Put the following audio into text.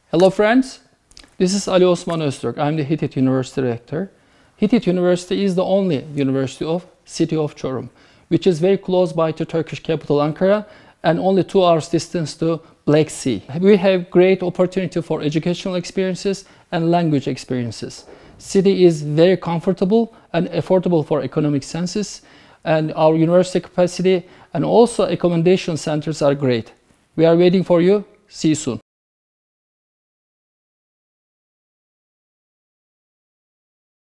Hello friends, this is Ali Osman Öztürk. I'm the Hitit University Rector. Hitit University is the only university of city of Çorum, which is very close by to Turkish capital Ankara and only 2 hours distance to Black Sea. We have great opportunity for educational experiences and language experiences. City is very comfortable and affordable for economic senses, and our university capacity and also accommodation centers are great. We are waiting for you. See you soon.